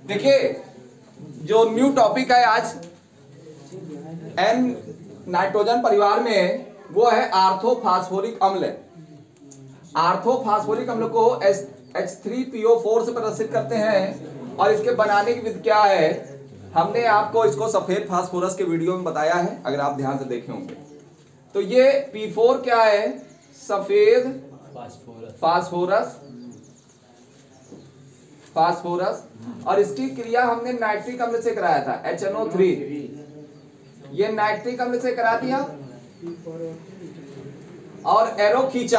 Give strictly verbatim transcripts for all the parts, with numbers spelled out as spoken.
देखिए जो new topic है आज एन नाइट्रोजन परिवार में वो है आर्थोफास्फोरिक अम्ल। आर्थोफास्फोरिक अम्ल को H three P O four से प्रदर्शित करते हैं और इसके बनाने की विधि क्या है हमने आपको इसको सफेद फास्फोरस के वीडियो में बताया है, अगर आप ध्यान से देखे होंगे। तो ये पी फोर क्या है? सफेद फास्फोरस फास्फोरस और इसकी क्रिया हमने नाइट्रिक अम्ल से कराया था एच एन ओ थ्री। ये नाइट्रिक अम्ल से करा दिया और एरो खींचा,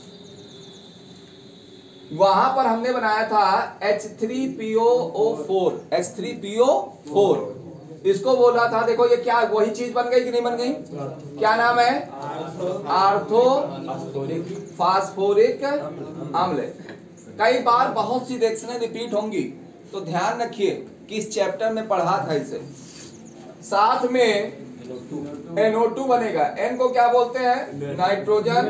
वहां पर हमने बनाया था H three P O four H three P O four. इसको बोला था, देखो ये क्या वही चीज बन गई कि नहीं बन गई? क्या नाम है? आर्थो फास्फोरिक अम्ल। कई बार बहुत सी रिएक्शनें रिपीट होंगी, तो ध्यान रखिए किस चैप्टर में पढ़ा था इसे। साथ में एन ओ टू बनेगा। एन को क्या बोलते हैं? नाइट्रोजन।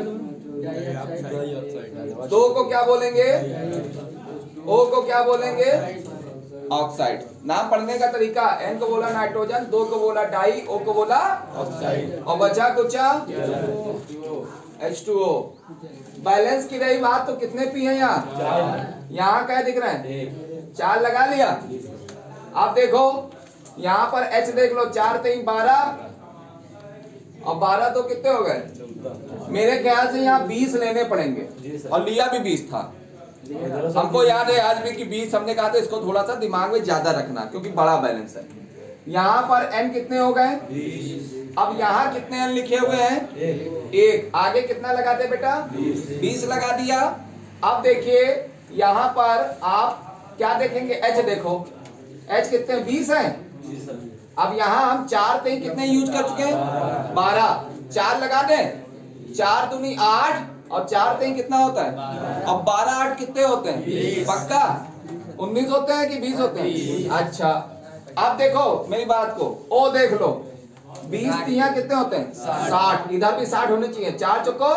दो को क्या बोलेंगे? ओ को क्या बोलेंगे? ऑक्साइड। नाम पढ़ने का तरीका, एन को बोला नाइट्रोजन, दो को बोला डाई, ओ को बोला ऑक्साइड, और बचा कुचा एच टू ओ। बैलेंस की रही बात तो कितने पी हैं यहाँ? यहाँ क्या दिख रहे हैं? चार लगा लिया। अब देखो यहाँ पर एच देख लो, चार तीन बारह और बारह तो कितने हो गए? मेरे ख्याल से यहाँ बीस लेने पड़ेंगे और लिया भी बीस था। हमको याद है आज भी कि बीस हमने कहा था, इसको थोड़ा सा दिमाग में ज्यादा रखना क्योंकि बड़ा बैलेंस है। यहाँ पर एन कितने हो गए? अब यहाँ कितने एन लिखे हुए हैं? एक। आगे कितना लगाते बेटा? बीस लगा दिया। अब देखिए यहाँ पर आप क्या देखेंगे? एच देखो, एच कितने? बीस है। अब यहाँ हम चार तीन कितने यूज कर चुके हैं? बारह। चार लगा दें, चार दूनी आठ और चार तीन कितना होता है? अब बारह आठ कितने होते हैं? पक्का उन्नीस होते हैं कि बीस होते हैं? अच्छा अब देखो मेरी बात को, ओ देख लो, बीस तिया कितने होते हैं? साठ। इधर भी साठ होने चाहिए। चार चौको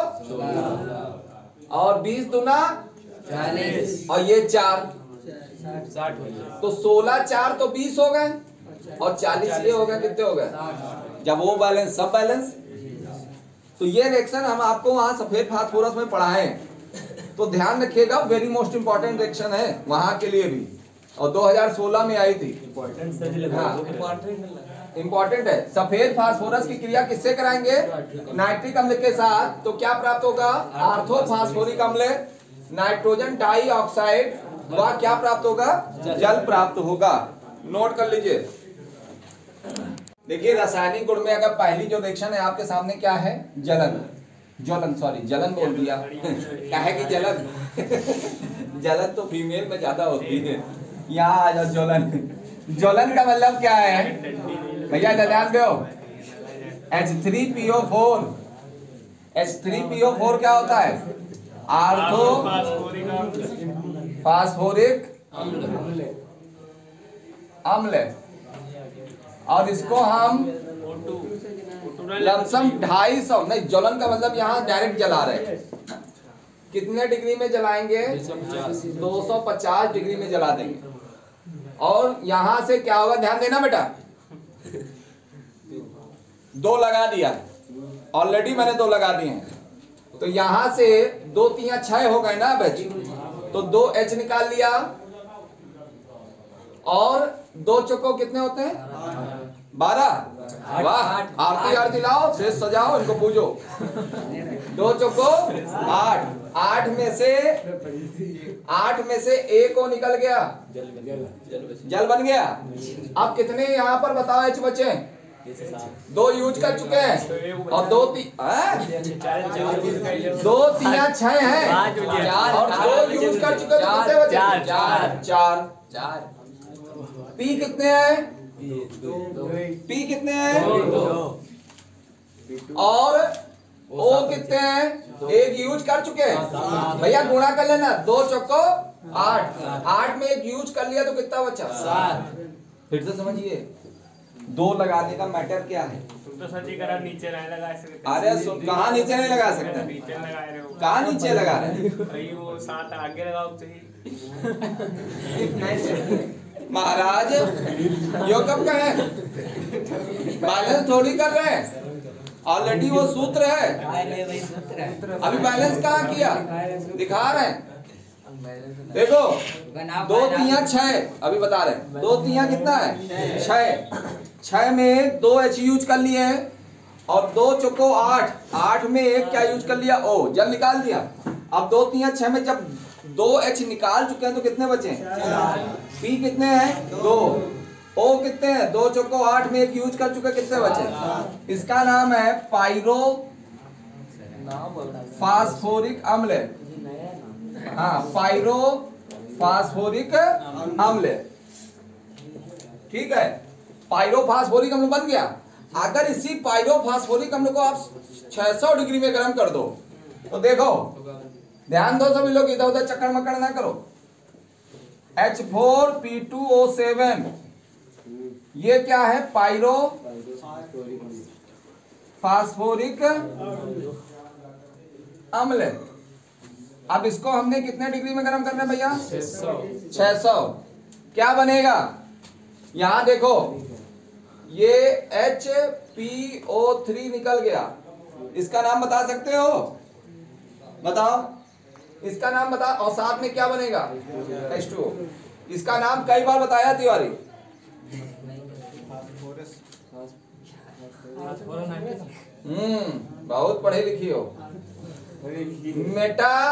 और बीस दूना चालीस और ये चार साठ, तो सोलह चार तो बीस हो गए और चालीस ये हो गए, कितने हो गए? जब वो बैलेंस सब बैलेंस। तो ये रिएक्शन हम आपको वहां सफेद फास्फोरस में पढ़ाए, तो ध्यान रखिएगा, वेरी मोस्ट इंपॉर्टेंट रिएक्शन है वहां के लिए भी, और दो हज़ार सोलह में आई थी। इंपॉर्टेंट है। सफेद फास्फोरस की क्रिया किससे कराएंगे? नाइट्रिक अम्ल के साथ। तो क्या प्राप्त होगा? आर्थोफास्फोरिक अम्ल, नाइट्रोजन डाई ऑक्साइड, वह क्या प्राप्त होगा? जल प्राप्त होगा। नोट कर लीजिए। देखिए रासायनिक गुण में अगर पहली जो रिएक्शन है आपके सामने क्या है? जलन। ज्वलन, सॉरी जलन बोल दिया क्या है कि जलन जलन तो फीमेल में ज्यादा होती है। यहाँ आ जाओ, ज्वलन। ज्वलन का मतलब क्या है भैया? ध्यान दो। H three P O four H three P O four क्या होता है? आर्थो फास्फोरिक अम्ल, और इसको हम लमसम ढाई सौ नहीं, ज्वलन का मतलब यहाँ डायरेक्ट जला रहे हैं। कितने डिग्री में जलाएंगे? दो सौ पचास डिग्री में जला देंगे। और यहां से क्या होगा? ध्यान देना बेटा। दो लगा दिया, ऑलरेडी मैंने दो लगा दिए हैं, तो यहां से दो तिया छह हो गए ना बच, तो दो एच निकाल लिया और दो चौको कितने होते हैं? बारह। वाह, आरती आरती लाओ, शेष सजाओ, इनको पूजो। दो चौको आठ। आठ में से आठ में से एक को निकल गया, जल बन गया। अब कितने यहाँ पर बताओ एच बचे? दो यूज कर चुके हैं और दो ती दो तिया छह हैं और दो यूज कर चुके हैं, तो कितने बचे? चार। चार चार। पी कितने हैं? पी कितने हैं? और ओ कितने हैं? एक यूज कर चुके हैं भैया, गुणा कर लेना। दो चौको आठ, आठ में एक यूज कर लिया तो कितना बचा? सात। फिर से समझिए, दो लगाने का मैटर क्या है? तो सर जी अगर नीचे नहीं लगा सकते। अरे कहाँ नीचे नहीं लगा सकते? नीचे लगा रहे हो। कहाँ नीचे लगा रहे? भाई वो सात आगे लगाओ चाहिए। महाराज यो कब का है? बैलेंस थोड़ी कर रहे हैं, ऑलरेडी वो सूत्र है। अभी बैलेंस कहाँ किया, दिखा रहे हैं। देखो दो तिया छह, अभी बता रहे हैं दो तिया कितना है छह, छह में दो एच यूज कर लिए हैं और दो चौको आठ, आठ में एक क्या यूज कर लिया ओ, जब निकाल दिया। अब दो तिया छह में जब दो एच निकाल चुके हैं तो कितने बचे हैं? पी कितने हैं? दो। ओ कितने हैं? दो चौको आठ में एक यूज कर चुके, कितने बचे? इसका नाम है पायरो फास्फोरिक अम्ल। हाँ, पायरो फास्फोरिक अम्ल, ठीक है। पायरो फास्फोरिक अम्ल बन गया। अगर इसी पायरो फास्फोरिक अम्ल को आप छह सौ डिग्री में गर्म कर दो तो देखो, ध्यान दो सभी लोग, इधर उधर चक्कर मक्कर ना करो। H four P two O seven, ये क्या है? पायरो फास्फोरिक अम्ल। अब इसको हमने कितने डिग्री में गर्म करना है भैया? छह सौ। क्या बनेगा? यहां देखो, ये एच पी ओ थ्री निकल गया। इसका नाम बता सकते हो? बताओ, इसका नाम बता। और साथ में क्या बनेगा? H two O. इसका नाम कई बार बताया तिवारी। हम्म, बहुत पढ़े लिखी हो। मेटा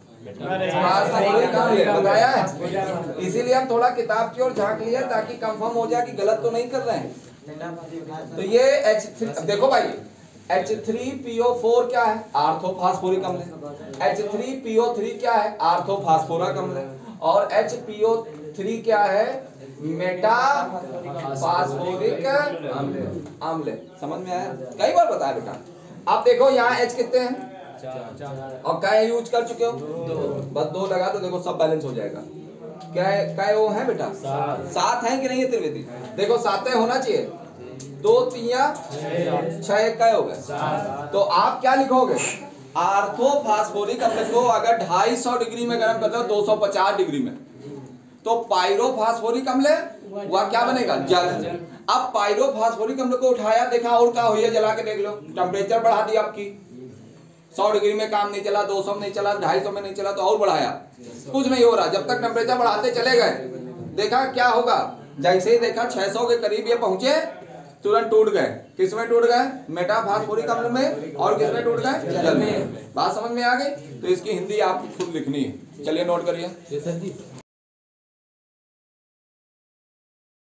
बताया है, इसीलिए हम थोड़ा किताब की ओर झांक लिए ताकि कंफर्म हो जाए कि गलत तो नहीं कर रहे हैं। तो ये एच थ्री, देखो भाई, H three P O four क्या है? आर्थोफास्फोरिक अम्ल। H three P O three क्या है? आर्थोफास्फोरिक अम्ल। और एच पी ओ थ्री क्या है? मेटा फास्फोरिक अम्ल। समझ में आया? कई बार बताया बेटा। अब देखो यहाँ एच कितने हैं और क्या यूज कर चुके हो? दो। बस दो लगा तो देखो सब बैलेंस हो जाएगा। क्या क्या वो है बेटा? सात है कि नहीं है त्रिवेदी? देखो सात होना चाहिए। दो तिया छह, क्या हो गया? तो आप क्या लिखोगे? आर्थोफास्फोरिक अम्ल को अगर ढाई सौ डिग्री में गर्म करते हो दो सौ पचास डिग्री में, तो पायरोफास्फोरिक अम्ल वह क्या बनेगा? जल। अब पायरोफास्फोरिक अम्ल को उठाया, देखा और क्या हुई है, जला के देख लो। टेम्परेचर बढ़ा दी आपकी, सौ डिग्री में काम नहीं चला, दो सौ में नहीं चला, ढाई सौ में नहीं चला, तो और बढ़ाया, कुछ नहीं हो रहा। जब तक टेम्परेचर बढ़ाते चले गए, देखा क्या होगा? जैसे ही देखा छह सौ के करीब ये पहुंचे, तुरंत टूट गए। किसमें टूट गए? मेटाफास्फोरिक अम्ल में। और किसमें टूट गए? जल में। बात समझ में आ गई? तो इसकी हिंदी आपको खुद लिखनी है। चलिए नोट करिए।